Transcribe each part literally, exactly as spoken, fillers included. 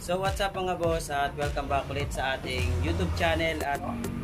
So what's up mga boss at welcome back ulit sa ating YouTube channel. At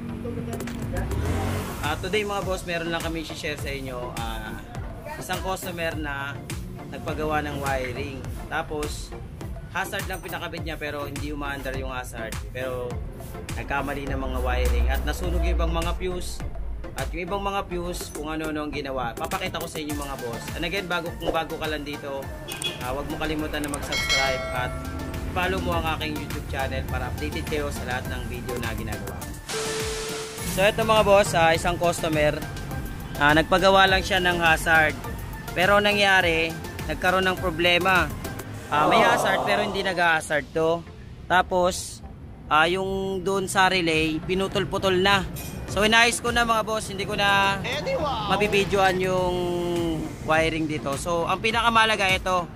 uh, today mga boss, meron lang kami i-share sa inyo uh, isang customer na nagpagawa ng wiring. Tapos hazard lang pinakabit niya pero hindi umaandar yung hazard. Pero nagkamali ng mga wiring at nasunog yung ibang mga fuse. At yung ibang mga fuse kung ano-ano ang ginawa. Papakita ko sa inyo mga boss. And again, bago, kung bago ka lang dito, uh, huwag mo kalimutan na mag-subscribe at follow mo ang aking YouTube channel para updated kayo sa lahat ng video na ginagawa. So ito mga boss, uh, isang customer, uh, nagpagawa lang siya ng hazard. Pero nangyari, nagkaroon ng problema. Uh, may hazard pero hindi nag-hazard to. Tapos, uh, yung doon sa relay, pinutol-putol na. So inayos ko na mga boss, hindi ko na mabibidyoan yung wiring dito. So ang pinakamalaga ito.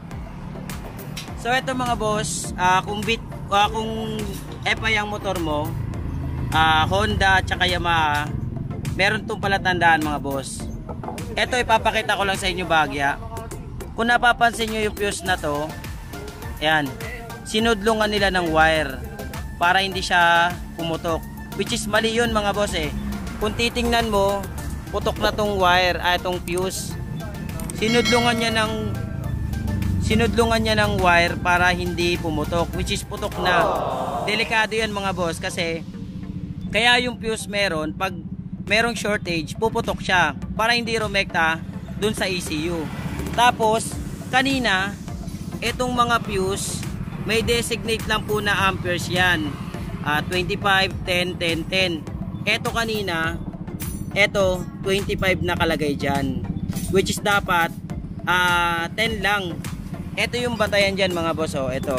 So ito mga boss, uh, kung bit, uh, kung F I ang motor mo, uh, Honda at Yamaha, meron itong palatandaan mga boss. Ito ipapakita ko lang sa inyo bagya. Kung napapansin nyo yung fuse na to, yan, sinudlungan nila ng wire para hindi siya pumutok. Which is mali yun mga boss eh. Kung titingnan mo, putok na tong wire, ay itong fuse. Sinudlungan niya ng sinudlungan niya ng wire para hindi pumutok, which is putok na. Delikado yan mga boss kasi kaya yung fuse meron, pag merong shortage, puputok siya para hindi rumekta dun sa E C U. Tapos, kanina, itong mga fuse, may designate lang po na amperes yan. Uh, twenty-five, ten, ten, ten. Eto kanina, eto twenty-five nakalagay dyan, which is dapat uh, ten lang. Eto yung batayan dyan mga boss, oh, eto.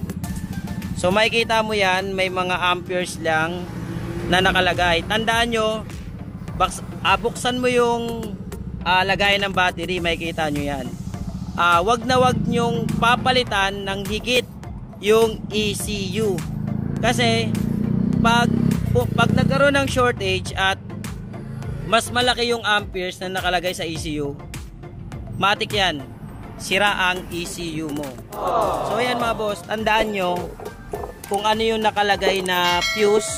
So makikita mo yan, may mga amperes lang na nakalagay. Tandaan nyo, baks, uh, buksan mo yung uh, lagayan ng battery, makikita nyo yan. uh, wag na wag nyong papalitan ng higit yung E C U kasi pag pag nagkaroon ng shortage at mas malaki yung amperes na nakalagay sa E C U, matik yan, sira ang E C U mo. So ayan mga boss, tandaan nyo kung ano yung nakalagay na fuse.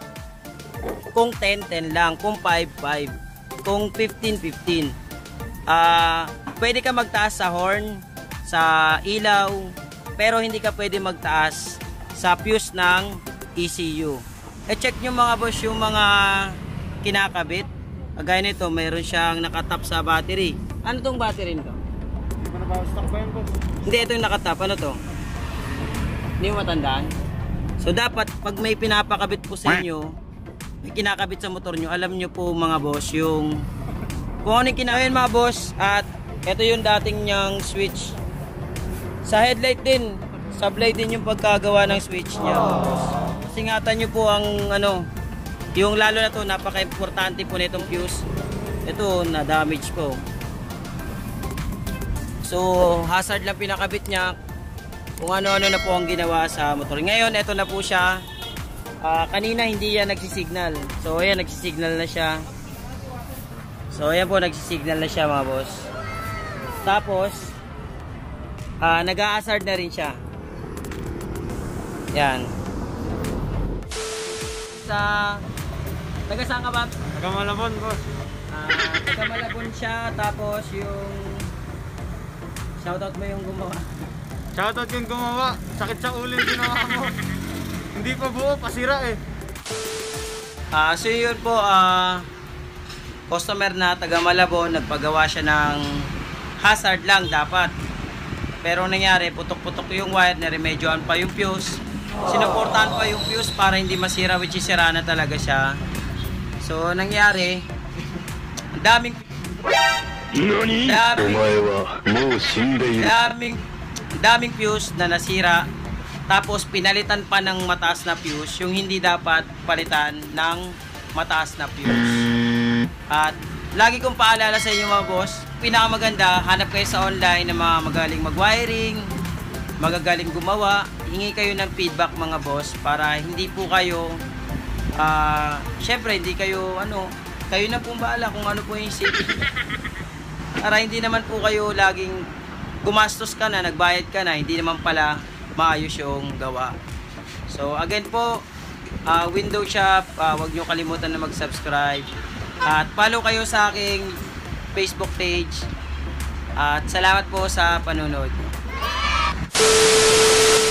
Kung ten, ten lang, kung five, five, kung fifteen, fifteen. uh, pwede ka magtaas sa horn, sa ilaw, pero hindi ka pwede magtaas sa fuse ng E C U. E-check nyo mga boss yung mga kinakabit. Kagaya nito, mayroon siyang nakatap sa battery. Ano tong battery nito? Hindi, ito yung nakatap. Ano to? Hindi mo matandaan? So dapat, pag may pinapakabit po sa inyo, may kinakabit sa motor nyo, alam nyo po mga boss yung kung ano yung kinakabit mga boss. At ito yung dating niyang switch. Sa headlight din, sablay din yung pagkagawa ng switch niya mga boss. Ingatan nyo po ang ano, yung lalo na to, napaka-importante po nitong fuse. Ito, na-damage po. So, hazard lang pinakabit niya. Kung ano-ano na po ang ginawa sa motor. Ngayon, ito na po siya. Uh, kanina hindi yan nagsisignal. So, ayan, nagsisignal na siya. So, ayan po, nagsisignal na siya mga boss. Tapos, uh, nag-a-hazard na rin siya. Yan. Sa taga saan ka ba? Taga Malabon boss. Ah, taga Malabon siya, tapos yung shoutout mo yung gumawa. Shoutout yung gumawa. Sakit sa ulo yung ginawa mo. Hindi pa buo, pasira eh. Ah, so yun po, ah customer na taga Malabon, nagpagawa siya ng hazard lang dapat. Pero nangyari, putok-putok yung wire, na-remedyoan pa yung fuse. Sinuportahan pa yung fuse para hindi masira, which is sira na talaga siya. So nangyari, ang daming daming daming daming fuse na nasira. Tapos pinalitan pa ng mataas na fuse yung hindi dapat palitan ng mataas na fuse. At lagi kong paalala sa inyo mga boss, pinakamaganda, hanap kayo sa online ng mga magaling mag-wiring, magagaling gumawa. Hingi kayo ng feedback mga boss para hindi po kayo uh, syempre hindi kayo ano, kayo na pong bahala kung ano po yung isipin. Para hindi naman po kayo laging gumastos ka na, nagbayad ka na, hindi naman pala maayos yung gawa. So again po, uh, window shop, uh, huwag nyo kalimutan na mag-subscribe. At follow kayo sa aking Facebook page. At salamat po sa panonood.